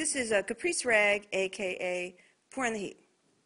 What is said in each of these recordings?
This is a Caprice Rag, aka Pour on the Heat.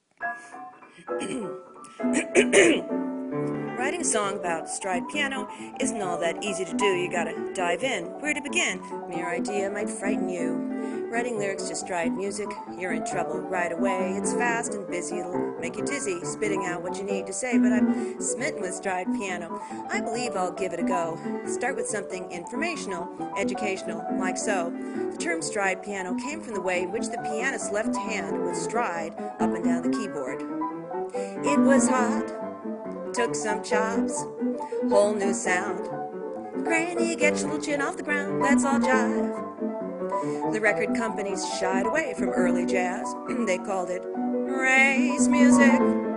Writing a song about stride piano isn't all that easy to do. You gotta dive in. Where to begin? Mere idea might frighten you. Writing lyrics to stride music, you're in trouble right away. It's fast and busy, it'll make you dizzy, spitting out what you need to say. But I'm smitten with stride piano. I believe I'll give it a go. Start with something informational, educational, like so. The term stride piano came from the way in which the pianist's left hand would stride up and down the keyboard. It was hot, took some chops, whole new sound. Granny, get your little chin off the ground, let's all jive. The record companies shied away from early jazz. They called it race music.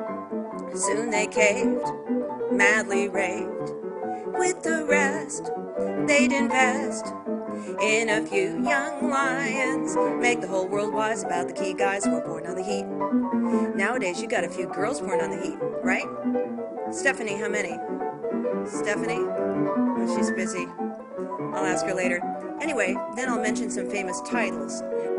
Soon they caved, madly raved. With the rest, they'd invest in a few young lions, make the whole world wise about the key guys who were born on the heat. Nowadays, you got a few girls born on the heat, right? Stephanie, how many? Stephanie? Oh, she's busy. I'll ask her later. Anyway, then I'll mention some famous titles.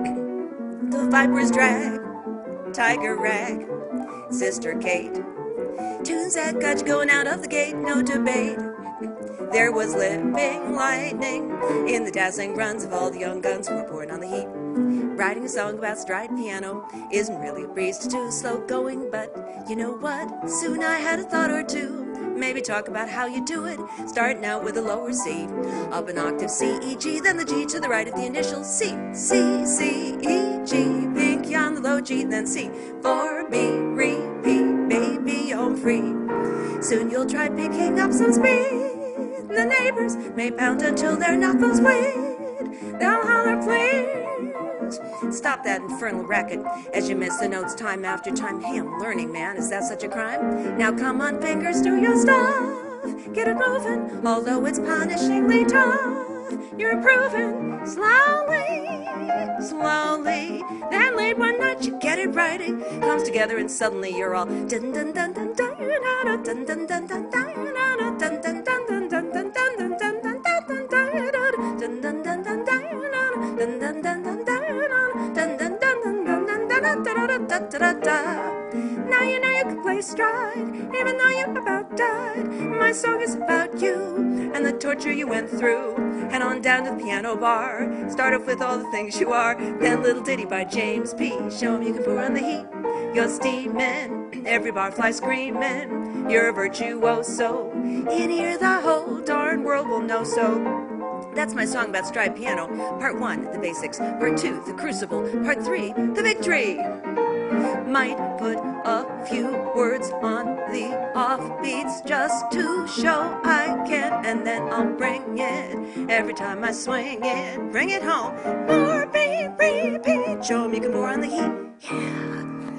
The Viper's Drag, Tiger Rag, Sister Kate. Tunes that got you going out of the gate, no debate. There was living lightning in the dazzling runs of all the young guns who were born on the heat. Writing a song about stride piano isn't really a breeze to do, slow going, but you know what? Soon I had a thought or two. Maybe talk about how you do it, starting out with a lower C, up an octave C, E, G, then the G to the right of the initial C, C, C, E, G, pinky on the low G, then C, for B, repeat, baby, I'm free. Soon you'll try picking up some speed. The neighbors may pound until their knuckles bleed. They'll holler, please. Stop that infernal racket as you miss the notes time after time. Hey, I'm learning, man. Is that such a crime? Now come on, fingers, do your stuff. Get it moving, although it's punishingly tough. You're improving slowly, slowly. Then late one night you get it right. It comes together and suddenly you're all dun dun dun dun dun dun dun dun dun dun dun dun dun dun dun. Now you know you can play stride, even though you about died. My song is about you and the torture you went through. Head on down to the piano bar, start off with all the things you are. Then little ditty by James P. Show 'em you can pour on the heat. You're steaming, every bar fly screaming. You're a virtuoso, in here the whole darn world will know so. That's my song about stride piano. Part 1, the basics. Part 2, the crucible. Part 3, the victory. Might put a few words on the offbeats just to show I can, and then I'll bring it every time I swing it. Bring it home. More beat, repeat. Show 'em you can pour on the heat. Yeah.